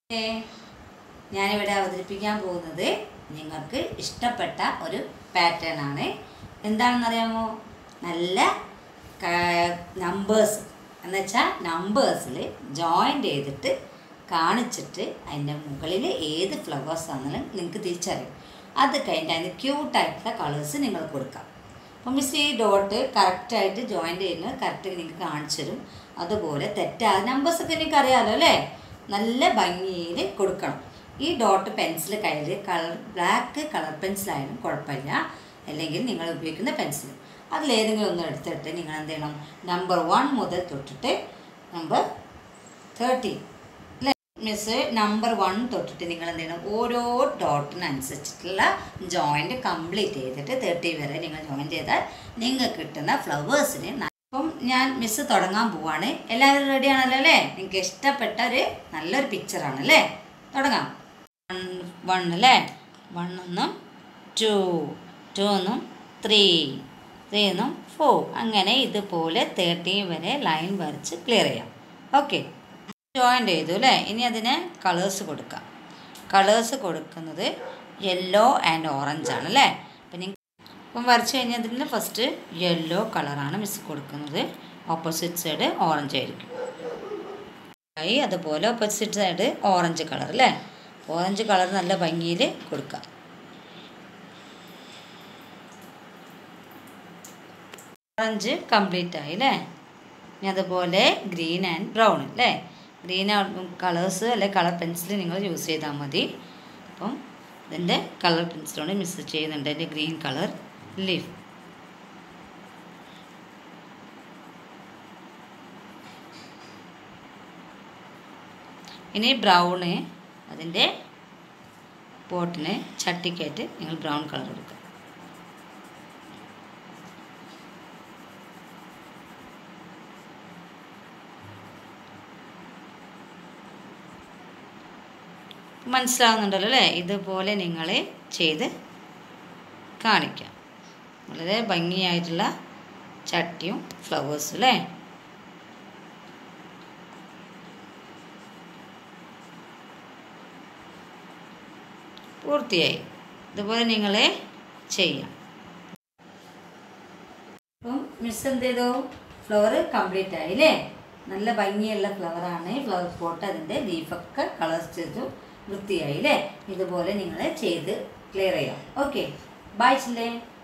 ഞാനിവിടെ അവതരിപ്പിക്കാൻ പോകുന്നത് നിങ്ങൾക്ക് ഇഷ്ടപ്പെട്ട ഒരു പാറ്റേൺ ആണ്. എന്താണെന്നറിയാമോ? നല്ല നമ്പേഴ്സ് എന്നുവെച്ചാൽ നമ്പേഴ്സിൽ ജോയിൻ്റ് ചെയ്തിട്ട് കാണിച്ചിട്ട് അതിൻ്റെ മുകളിൽ ഏത് ഫ്ലവേഴ്സ് ആണെങ്കിലും നിങ്ങൾക്ക് തിരിച്ചറിയും. അത് കഴിഞ്ഞിട്ട് അതിന് ക്യൂട്ടായിട്ടുള്ള കളേഴ്സ് നിങ്ങൾ കൊടുക്കാം. അപ്പം മിസ് ഈ ഡോട്ട് കറക്റ്റായിട്ട് ജോയിൻ്റ് ചെയ്യുന്നത് കറക്റ്റ് നിങ്ങൾക്ക് കാണിച്ചു തരും. അതുപോലെ തെറ്റാതെ നമ്പേഴ്സൊക്കെ നിങ്ങൾക്ക് അറിയാമല്ലോ അല്ലേ? നല്ല ഭംഗിയിൽ കൊടുക്കണം. ഈ ഡോട്ട് പെൻസിൽ കയ്യിൽ ബ്ലാക്ക് കളർ പെൻസിലായാലും കുഴപ്പമില്ല, അല്ലെങ്കിൽ നിങ്ങൾ ഉപയോഗിക്കുന്ന പെൻസിൽ അതിലേതെങ്കിലും ഒന്ന് എടുത്തിട്ട് നിങ്ങൾ എന്ത് ചെയ്യണം, നമ്പർ 1 മുതൽ തൊട്ടിട്ട് നമ്പർ 30 അല്ലേ മിസ്, നമ്പർ 1 തൊട്ടിട്ട് നിങ്ങൾ എന്ത് ചെയ്യണം, ഓരോ ഡോട്ടിനനുസരിച്ചിട്ടുള്ള ജോയിൻ്റ് കംപ്ലീറ്റ് ചെയ്തിട്ട് 30 വരെ നിങ്ങൾ ജോയിൻ ചെയ്താൽ നിങ്ങൾക്ക് കിട്ടുന്ന ഫ്ലവേഴ്സിന്. അപ്പം ഞാൻ മിസ് തുടങ്ങാൻ പോവാണ്. എല്ലാവരും റെഡി ആണല്ലോ അല്ലേ? നിങ്ങൾക്ക് ഇഷ്ടപ്പെട്ട ഒരു നല്ലൊരു പിക്ചറാണ് അല്ലേ? തുടങ്ങാം. 1 അല്ലേ, 1 2 2 3 3 4 അങ്ങനെ ഇതുപോലെ 30 വരെ ലൈൻ വരച്ച് ക്ലിയർ ചെയ്യാം. ഓക്കെ, ജോയിൻ്റ് ചെയ്തു അല്ലേ? ഇനി അതിന് കളേഴ്സ് കൊടുക്കാം. കളേഴ്സ് കൊടുക്കുന്നത് യെല്ലോ ആൻഡ് ഓറഞ്ച് ആണ് അല്ലേ? അപ്പം വരച്ച് കഴിഞ്ഞതിന് ഫസ്റ്റ് യെല്ലോ കളറാണ് മിസ് കൊടുക്കുന്നത്, ഓപ്പോസിറ്റ് സൈഡ് ഓറഞ്ച് ആയിരിക്കും. അതുപോലെ ഓപ്പോസിറ്റ് സൈഡ് ഓറഞ്ച് കളർ അല്ലേ? ഓറഞ്ച് കളർ നല്ല ഭംഗിയിൽ കൊടുക്കാം. ഓറഞ്ച് കംപ്ലീറ്റ് ആയി അല്ലേ? ഇനി അതുപോലെ ഗ്രീൻ ആൻഡ് ബ്രൗൺ അല്ലേ? ഗ്രീൻ കളേഴ്സ് അല്ലെ കളർ പെൻസിൽ നിങ്ങൾ യൂസ് ചെയ്താൽ മതി. അപ്പം ഇതിൻ്റെ കളർ പെൻസിലോട് മിസ് ചെയ്യുന്നുണ്ട്. എൻ്റെ ഗ്രീൻ കളർ ലീഫ്. ഇനി ബ്രൗണ്, അതിൻ്റെ പോട്ടിന് ചട്ടിക്കായിട്ട് നിങ്ങൾ ബ്രൗൺ കളർ കൊടുക്കുക. മനസ്സിലാവുന്നുണ്ടല്ലോ അല്ലേ? ഇതുപോലെ നിങ്ങൾ ചെയ്ത് കാണിക്കാം. വളരെ ഭംഗിയായിട്ടുള്ള ചട്ടിയും ഫ്ലവേഴ്സും അല്ലേ? പൂർത്തിയായി. ഇതുപോലെ നിങ്ങൾ ചെയ്യാം. അപ്പം മിസ് എന്ത് ചെയ്തു, ഫ്ലവർ കംപ്ലീറ്റ് ആയി അല്ലേ? നല്ല ഭംഗിയുള്ള ഫ്ലവറാണ്. ഫ്ലവർ പോട്ട് അതിൻ്റെ ലീഫൊക്കെ കളേഴ്സ് ചെയ്തു വൃത്തിയായി അല്ലേ? ഇതുപോലെ നിങ്ങൾ ചെയ്ത് ക്ലിയർ ചെയ്യാം. Okay, bye ചില്ലേ.